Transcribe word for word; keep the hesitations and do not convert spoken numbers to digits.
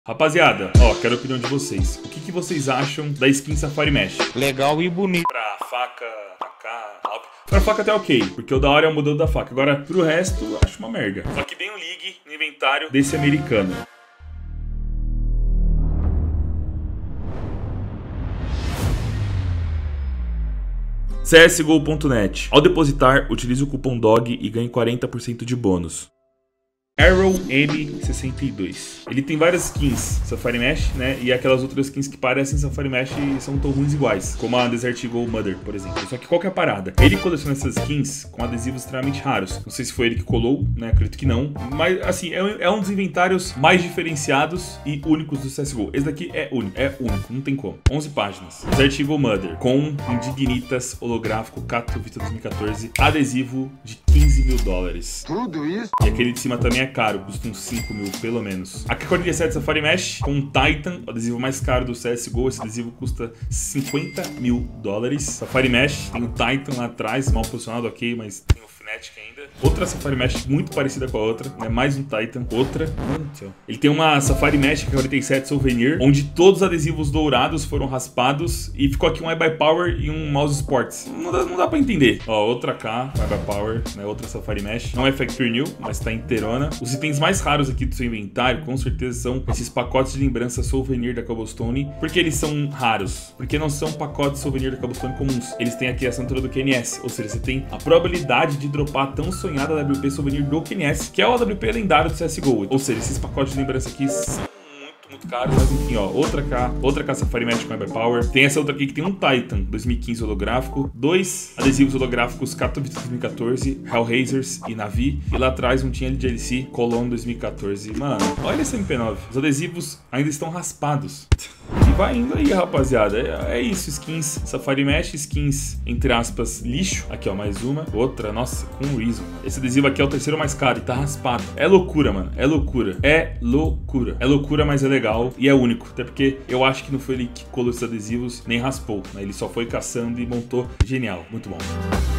Rapaziada, ó, quero a opinião de vocês. O que, que vocês acham da skin Safari Mesh? Legal e bonito. Pra faca, A K, A W P. Pra faca até ok, porque o da hora é o modelo da faca. Agora, pro resto, eu acho uma merda. Só que vem um League no inventário desse americano. C S G O ponto net. Ao depositar, utilize o cupom D O G e ganhe quarenta por cento de bônus. Arrow M sessenta e dois. Ele tem várias skins Safari Mesh, né? E aquelas outras skins que parecem Safari Mesh e são tão ruins iguais, como a Desert Eagle Mother, por exemplo. Só que qual que é a parada? Ele coleciona essas skins com adesivos extremamente raros. Não sei se foi ele que colou, né? Acredito que não. Mas, assim, é um dos inventários mais diferenciados e únicos do C S G O. Esse daqui é único, é único, não tem como. onze páginas. Desert Eagle Mother, com Indignitas holográfico Katowice dois mil e quatorze, adesivo de quinze mil dólares. Tudo isso? E aquele de cima também é caro, custa uns cinco mil pelo menos. A K quarenta e sete Safari Mesh com um Titan, o adesivo mais caro do C S G O. Esse adesivo custa cinquenta mil dólares. Safari Mesh, tem o Titan lá atrás, mal posicionado, ok, mas tem o Fnatic ainda. Outra Safari Mesh muito parecida com a outra, né? Mais um Titan, outra. Mano do céu. Ele tem uma Safari Mesh K quarenta e sete Souvenir, onde todos os adesivos dourados foram raspados e ficou aqui um iBuyPower e um Mouse Sports. Não dá, não dá pra entender. Ó, outra K, iBuyPower, né? Outra Safari Mesh. Não é Factory New, mas tá inteirona. Os itens mais raros aqui do seu inventário, com certeza, são esses pacotes de lembrança Souvenir da Cobblestone. Por que eles são raros? Porque não são pacotes Souvenir da Cobblestone comuns. Eles têm aqui a assinatura do Q N S, ou seja, você tem a probabilidade de dropar a tão sonhada A W P Souvenir do Q N S, que é o A W P lendário do C S G O. Ou seja, esses pacotes de lembrança aqui são muito caro, mas enfim, ó, outra K, outra K Safari Mesh com iBuyPower. Tem essa outra aqui que tem um Titan dois mil e quinze holográfico, dois adesivos holográficos Katowice dois mil e quatorze, Hellraisers e Navi, e lá atrás um tinha L G L C Cologne dois mil e quatorze. Mano, olha esse M P nove. Os adesivos ainda estão raspados. E vai indo aí, rapaziada. É, é isso, skins Safari Mesh, skins, entre aspas, lixo. Aqui, ó, mais uma. Outra, nossa, com Reason. Esse adesivo aqui é o terceiro mais caro e tá raspado. É loucura, mano. É loucura. É loucura. É loucura, mas é legal e é único. Até porque eu acho que não foi ele que colou esses adesivos, nem raspou, né? Ele só foi caçando e montou. Genial. Muito bom.